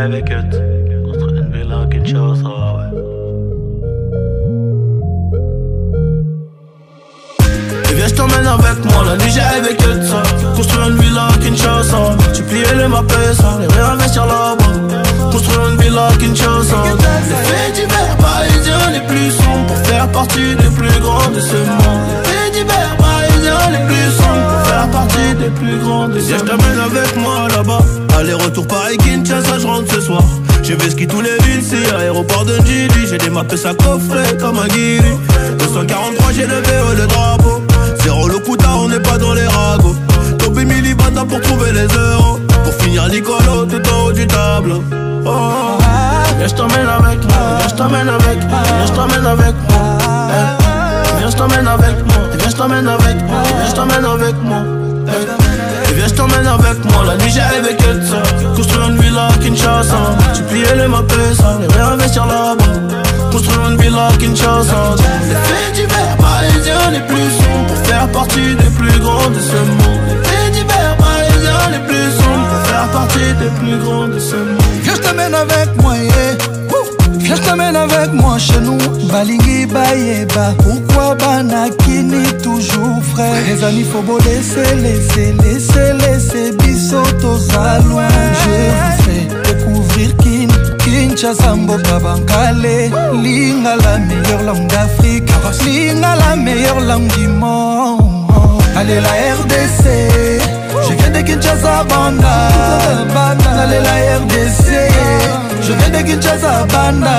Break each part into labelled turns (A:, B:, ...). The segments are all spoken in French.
A: avec eux. Construire une villa à Kinshasa, ouais. Et viens, je t'emmène avec moi, la nuit j'ai avec eux. Construire une villa à Kinshasa. Multiplier les mappes, les réinvestir là-bas. Construire une villa à Kinshasa. Les faits divers parisiens les plus sombres pour faire partie des plus grands de ce monde. Les faits divers parisiens les plus sombres pour faire partie des plus grands de ce monde. Viens, je t'emmène avec moi là-bas. Aller-retour Paris-Kinshasa, je rentre ce soir. J'ai fait ski tous les villes, c'est aéroport de Njili. J'ai des mappes à coffret comme un guiri. 243, j'ai le VO et le drapeau. Zéro le Kouta, on n'est pas dans les ragots. Topé Milibata pour trouver les euros. Pour finir Nicolo tout en haut du tableau. Oh, viens, je t'emmène avec moi. Viens, je t'emmène avec moi. Viens, je t'emmène avec moi. Viens, je t'emmène avec moi. Viens, je t'emmène avec moi. Viens, je t'emmène avec moi. Et viens, je t'emmène avec moi, la nuit j'ai avec eux. Construire une villa à Kinshasa. Multiplier les mappes, les réinvestir là-bas. Construire une villa à Kinshasa. Les faits divers parisiens les plus sombres pour faire partie des plus grands de ce monde. Les faits divers parisiens les plus sombres pour faire partie des plus grands de ce monde.
B: Viens, je t'amène avec moi, yeah. Viens, je t'amène avec moi chez nous. Balingi Bayeba. Pourquoi Banakini toujours frais? Les amis, faut beau laisser Bissotos à loin. Je vous fais découvrir Kinshasa, Mboka Bankale. Linga la meilleure langue d'Afrique. Linga la meilleure langue du monde. Allez la RDC. Je viens de Kinshasa, Banda. Allez la RDC. Je viens de Kinshasa, Banda.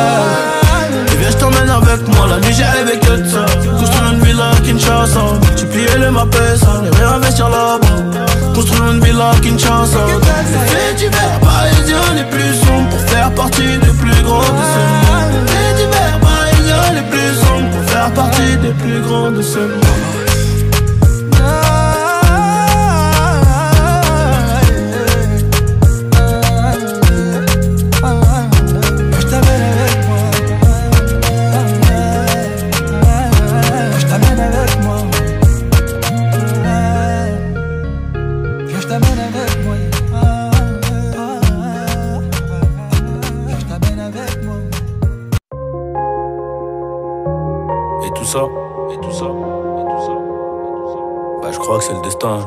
A: Et viens, je t'emmène avec moi, la nuit j'ai avec eux. Construire une villa à Kinshasa. Multiplier les mappes, les réinvestir là-bas. Construire une villa à Kinshasa. Les faits divers parisiens les plus sombres pour faire partie des plus grands de ce monde. Les faits divers parisiens les plus sombres pour faire partie des plus grands de ce monde. Bah, je crois que c'est le destin.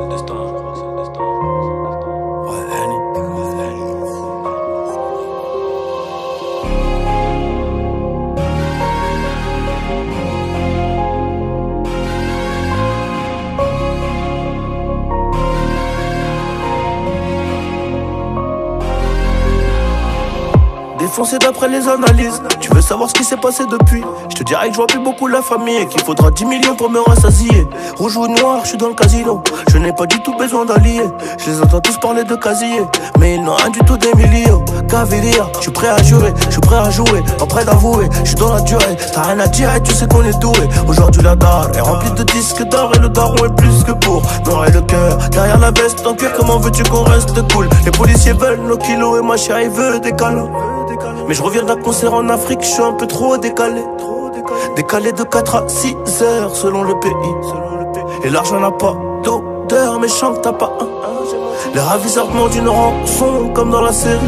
A: Défoncé d'après les analyses. Tu veux savoir ce qui s'est passé depuis? Je te dirais que je vois plus beaucoup la famille et qu'il faudra 10 millions pour me rassasier. Rouge ou noir, je suis dans le casino. Je n'ai pas du tout besoin d'alliés. Je les entends tous parler de casier, mais ils n'ont rien du tout d'Emilio. Caviria, je suis prêt à jurer, je suis prêt à jouer, pas prêt d'avouer. Je suis dans la durée, t'as rien à dire et tu sais qu'on est doué. Aujourd'hui la dalle est remplie de disques d'or et le daron est plus que pour noir et le cœur derrière la veste en cuir. Comment veux-tu qu'on reste cool? Les policiers veulent nos kilos et ma chérie veut des câlins. Mais je reviens d'un concert en Afrique, je suis un peu trop décalé. Décalé de 4 à 6 heures selon le pays. Et l'argent n'a pas d'odeur, mais chante t'as pas un. Les ravisseurs demandent une rançon comme dans la série.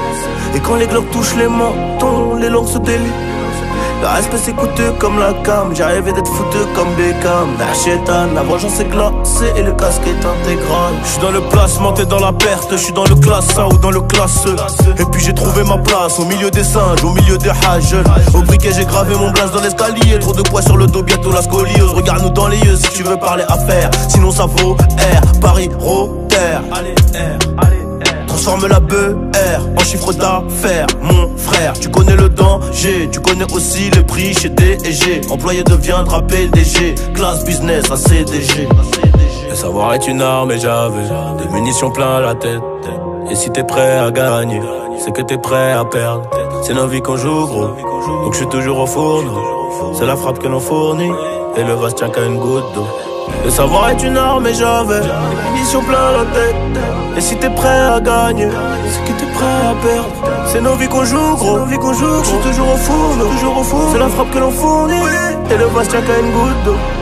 A: Et quand les glocks touchent les mentons, les langues se délient. Le respect c'est coûteux comme la cam. J'ai rêvé d'être fouteux comme Beckham. Nachétan, la vengeance est glacée et le casque est intégral. Je suis dans le placement, t'es dans la perte. Je suis dans le classe A ou dans le classe E. Et puis j'ai trouvé ma place au milieu des singes, au milieu des hages. Au briquet j'ai gravé mon blaze dans l'escalier. Trop de poids sur le dos, bientôt la scoliose. Regarde-nous dans les yeux si tu veux parler affaires. Sinon ça vaut R, Paris, Rotter. Allez R, allez. Transforme la BR en chiffre d'affaires, mon frère. Tu connais le danger, tu connais aussi le prix chez D&G. Employé deviendra PDG, classe business à CDG. Le savoir est une arme et j'avais des munitions plein la tête. Et si t'es prêt à gagner, c'est que t'es prêt à perdre. C'est nos vies qu'on joue gros, donc je suis toujours au fourneau. C'est la frappe que l'on fournit, et le vase tient qu'à une goutte d'eau. Le savoir est une arme et j'avais des munitions plein la tête. Et si t'es prêt à gagner, c'est que t'es prêt à perdre. C'est nos vies qu'on joue gros, je suis toujours au four, c'est la frappe que l'on fournit, et le vase tient qu'à une goutte d'eau.